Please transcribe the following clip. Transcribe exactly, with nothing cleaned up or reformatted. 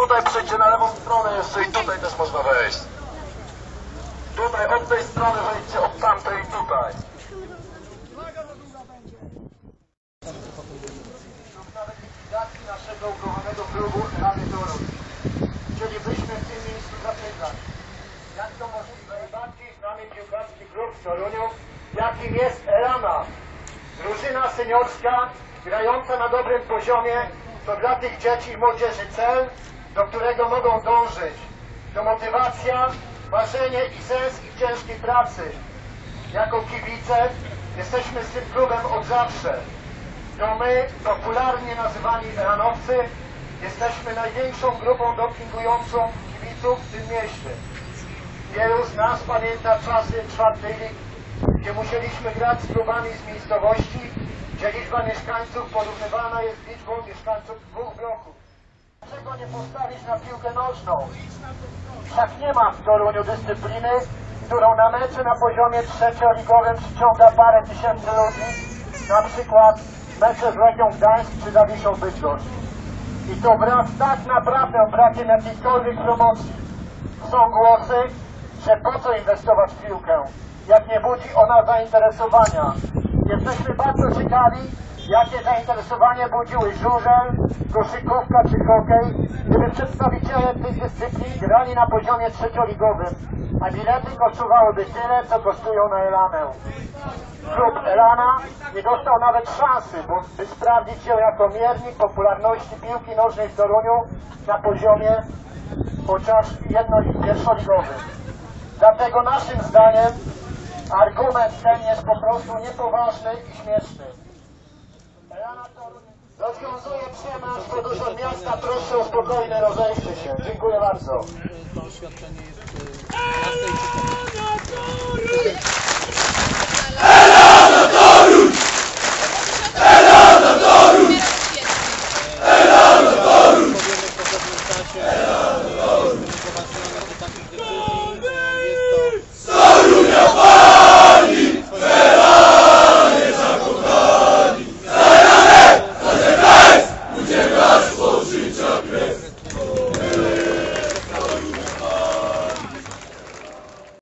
tutaj przejdźcie na lewą stronę jeszcze i tutaj też można wejść. Tutaj od tej strony wejdźcie, od tamtej i tutaj. Nawet likwidacji naszego ukochanego klubu Rady Toruń. Chcielibyśmy w tym miejscu zapytać, jak to możliwe, najbardziej znany piłkarski klub w Toruniu, jakim jest Elana. Drużyna seniorska, grająca na dobrym poziomie, to dla tych dzieci i młodzieży cel, do którego mogą dążyć. To motywacja, marzenie i sens ich ciężkiej pracy. Jako kibice jesteśmy z tym klubem od zawsze. To my, popularnie nazywani elanowcy, jesteśmy największą grupą dopingującą kibiców w tym mieście. Wielu z nas pamięta czasy czwartej ligi, gdzie musieliśmy grać z klubami z miejscowości, gdzie liczba mieszkańców porównywana jest z liczbą mieszkańców dwóch bloków. Dlaczego nie postawić na piłkę nożną? Wszak nie ma w Toruniu dyscypliny, którą na mecze na poziomie trzecioligowym przyciąga parę tysięcy ludzi, na przykład mecze z Legią Gdańsk czy Zawiszą Bydgoszcz. I to wraz tak naprawdę brakiem jakiejkolwiek promocji. Są głosy, że po co inwestować w piłkę, jak nie budzi ona zainteresowania. Jesteśmy bardzo ciekawi, jakie zainteresowanie budziły żużel, koszykówka czy hokej, gdyby przedstawiciele tych dyscyplin grali na poziomie trzecioligowym, a bilety kosztowałyby tyle, co kosztują na Elanę. Klub Elana nie dostał nawet szansy, by sprawdzić się jako miernik popularności piłki nożnej w Toruniu na poziomie chociaż jedno- pierwszoligowym. Dlatego naszym zdaniem argument ten jest po prostu niepoważny i śmieszny. Elana Toruń rozwiązuje przemarsz pod urząd miasta. Proszę o spokojne rozejście się. Dziękuję bardzo. To oświadczenie jest... Elana Toruń! Elana Toruń! Elana Toruń! Powiemy po pewnym czasie, jest wynegocjowana